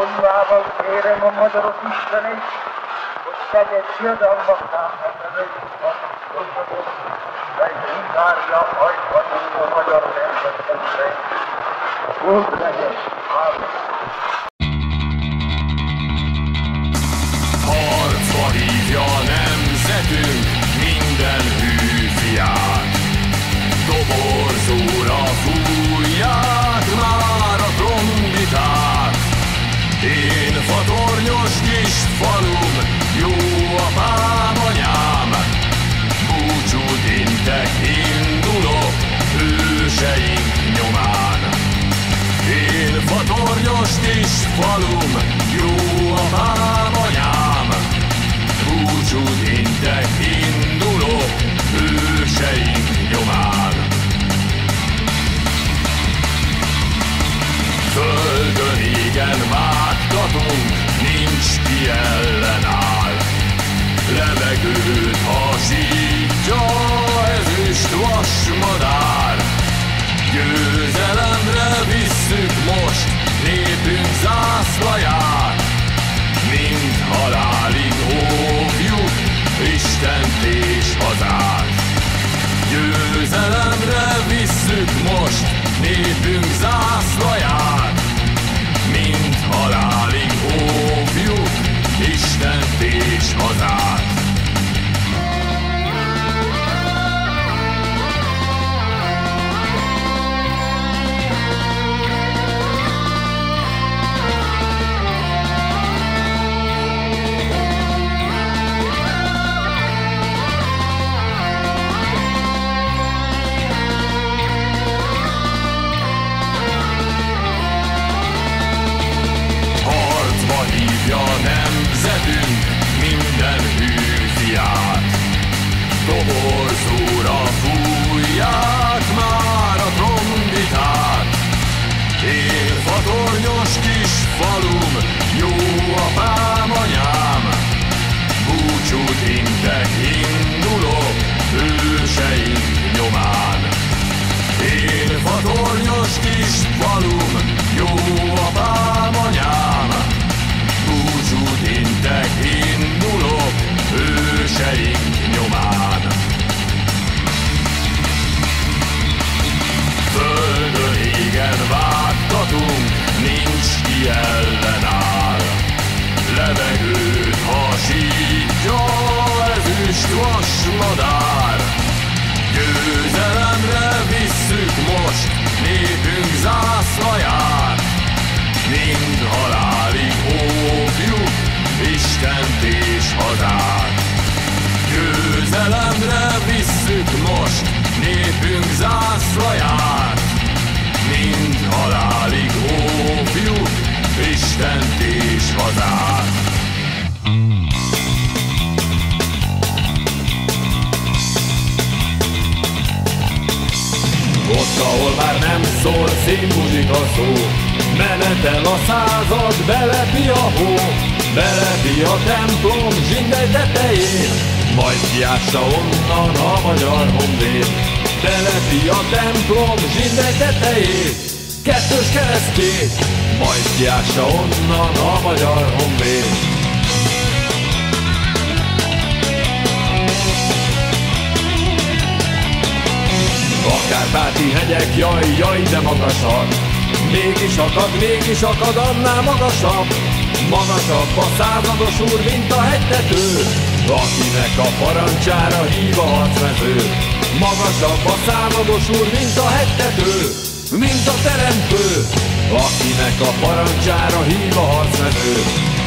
Konyvával kérem a magyarok istenét, hogy tegye diadalmakká mely indárja ajtani a magyar nemzetesre. Úgy legyen, áll. Harcba hívja nemzetünk minden hűfiát, doborzóra fújják már a trombitát. Én fatornyos kis falum, jó apám, anyám, búcsút intek, indulok hőseink nyomán. Én fatornyos kis falum, jó apám, anyám, búcsút intek, indulok hőseink nyomán. Földön égen vágtatunk, nincs ki ellenáll. Levegőt hasítja ezüst vasmadár. Győzelemre visszük most népünk zászlaját. Mind halálig óvjuk Istent és hazát. Győzelemre visszük most népünk zászlaját. Mind halálig óvjuk Istent és hazát. Nemzetünk minden hűfiát, doborzóra fújják már a trombitát. Én fatornyos kis falum, jó apám, anyám, búcsút intek, indulok hőseink nyomán. Én fatornyos kis falum, jó apám, anyám, búcsút intek, indulok hőseink nyomán. Földön égen vágtatunk, nincs ki ellenáll. Levegőt hasítja ezüst vasmadár. Győzelemre visszük most népünk zászlaját. Mind halálig óvjuk Istent és hazát. Győzelemre visszük most népünk zászlaját. Mind halálig óvjuk Istent és hazát. Ott, ahol már nem szól színmuzsika szó, menetel a század, belepi a hó, belepi a templom zsindely tetején, majd kiássa onnan a magyar honvéd. Belepi a templom zsindely tetején, kettős keresztjét, majd kiássa onnan a magyar honvéd. A kárpáti hegyek, jaj, jaj, de magasak, mégis akad, annál magasabb. Magasabb a százados úr, mint a hegytető, akinek a parancsára hív a harcmező. Magasabb a százados úr, mint a hegytető, mint a teremtő, akinek a parancsára hív a harcmező.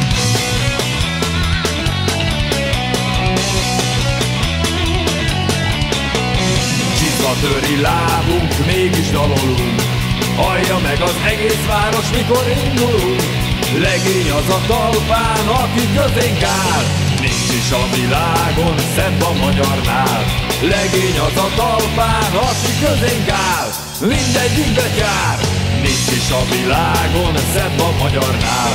Csizmatöri lábunk, mégis dalolunk, hallja meg az egész város, mikor indulunk. Legény az a talpán, aki közénk áll, nincs is a világon szebb a magyarnál. Legény az a talpán, aki közénk áll, mindegyikbe jár, nincs is a világon szebb a magyarnál.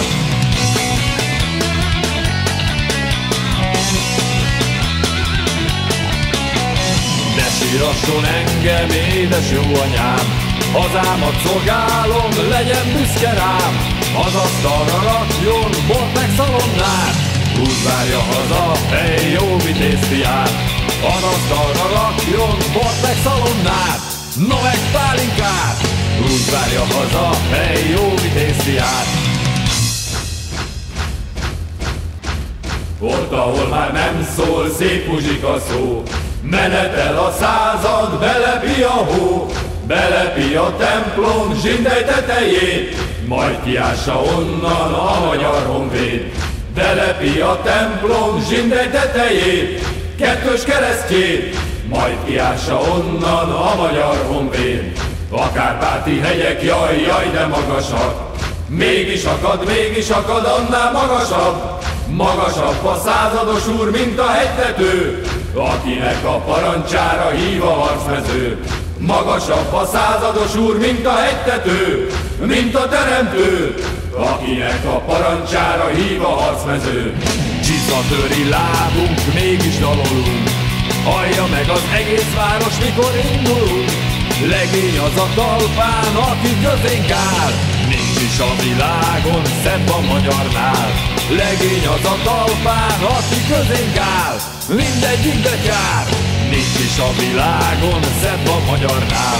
Ne sírasson engem, édes jó anyám, hazámat szolgálom, legyen büszke rám. az asztalra rakjon bort meg szalonnát. Úgy várja haza, hely jó vitéz fiát, az asztalra rakjon bort meg szalonnát. No meg pálinkát, úgy várja haza, hely jó vitéz fiát. Ott, ahol már nem szól szép muzsika szó, menetel a század, belepi a hó, belepi a templom zsindely tetején, majd kiássa onnan a magyar honvéd. Belepi a templom zsindely tetején, kettős keresztjén, majd kiássa onnan a magyar honvéd. A Kárpáti hegyek, jaj, jaj, de magasak, mégis akad, annál magasabb. Magasabb a százados úr, mint a hegytető, akinek a parancsára hív a harcmező. Magasabb a százados úr, mint a hegytető, mint a teremtő, akinek a parancsára hív a harcmező. Csizmatöri lábunk, mégis dalolunk, hallja meg az egész város, mikor indulunk. Legény az a talpán, aki közénk áll, nincs is a világon szebb a magyarnál. Legény az a talpán, aki közénk áll, mindegyikbe jár, nincs is a világon szebb a magyarnál.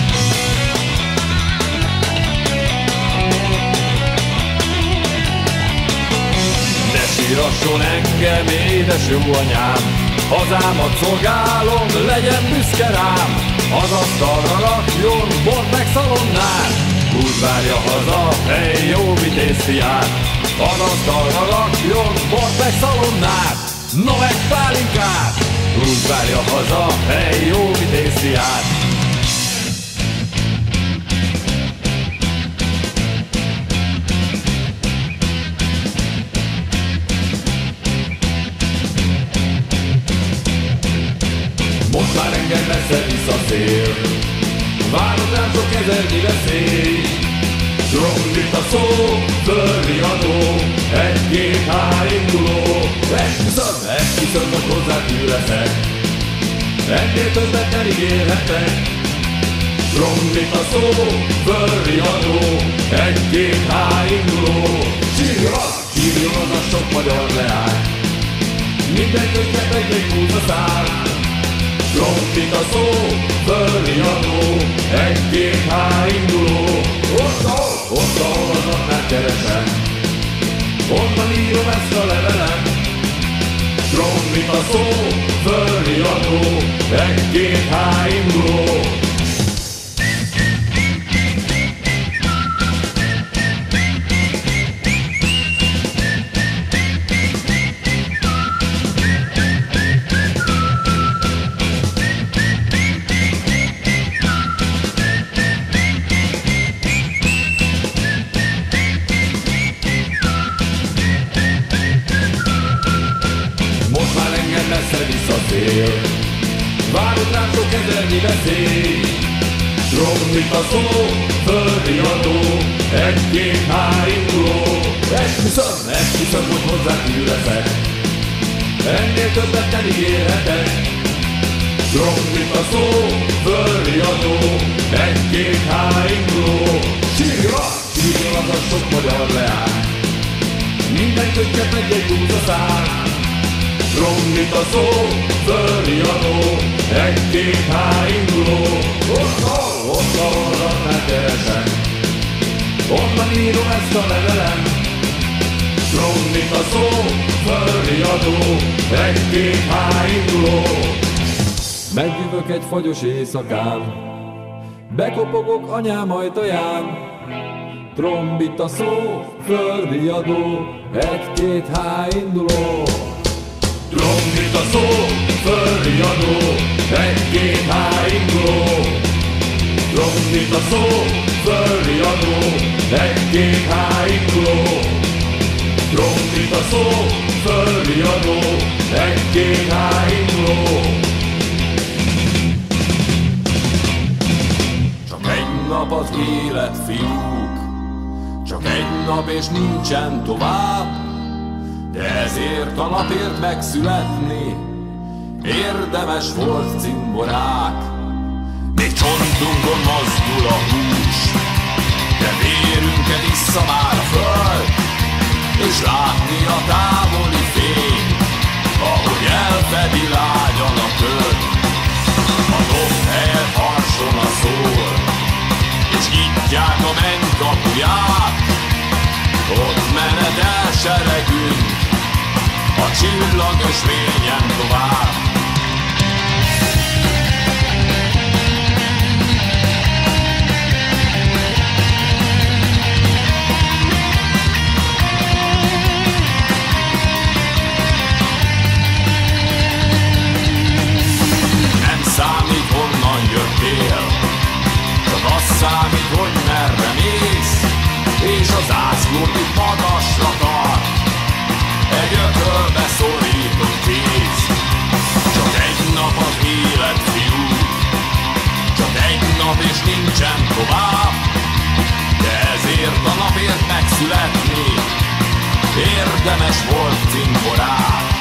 Ne sírasson engem, édes jó anyám, hazámat szolgálom, legyen büszke rám. Az asztalra rakjon bort meg szalonnát, úgy várja haza, hely jó vitéz fiát. Az asztalra rakjon bort meg szalonnát, no meg pálinkát, úgy várja haza, hely jó vitéz fiát. Most már engem messze visszaszél, várod rám sok ezernyi veszély. Trombit a szó, fölriadó, egy-két induló. Esküszöm, hogy hozzád leszek, ennél többet nem ígérhetek. Trombit a szó, fölriadó, egy-két induló. Sírjon az a sok magyar leány, minden könyvet egy húz a szár. Trombit a szó, fölriadó, egy-két induló. Ott, ahol az napnál keresem, onnan írom ezt a levelem. Trombit a szó, fölriadó, egy-két induló. Messze visszatér, várod rám sok ezernyi veszély. Trombit a szó, fölriadó, egy-két induló. Esküszöm, hogy hozzád leszek, ennél többet nem ígérhetek. Trombit a szó, fölriadó, egy-két induló. Sírjon az a sok magyar leány, minden könyvet egy húz a szár. Trombit a szó, fölriadó, egy-két induló. Ott, ahol raknál keresem, onnan írom ezt a levelem. Trombit a szó, fölriadó, egy-két induló. Megjövök egy fagyos éjszakán, bekopogok anyám ajtaján. Trombit a szó, fölriadó, egy-két induló. Trombit a szó, fölriadó, egy-két induló. Trombit a szó, fölriadó, egy-két induló. Trombit a szó, fölriadó, egy-két induló. Csak egy nap az élet, fiúk, csak egy nap és nincsen tovább. De ezért a napért megszületni érdemes volt, cimborák. Még csontunkon mozdul a hús, de de vérünket issza már a föld, és látni a távoli fény, ahogy elfedi lágyan a köd. A dobhelyet harsona szól, és nyitják a menny kapuját, ott menedel seregünk, a csillagos rényen tovább. Nem számít, honnan jöttél, csak az számít, hogy merre mész, és az zászlót itt magasra tart, egy ökölbe szorított kéz. Csak egy nap az élet, fiú, csak egy nap és nincsen tovább, de ezért a napért megszületni érdemes volt cimborát.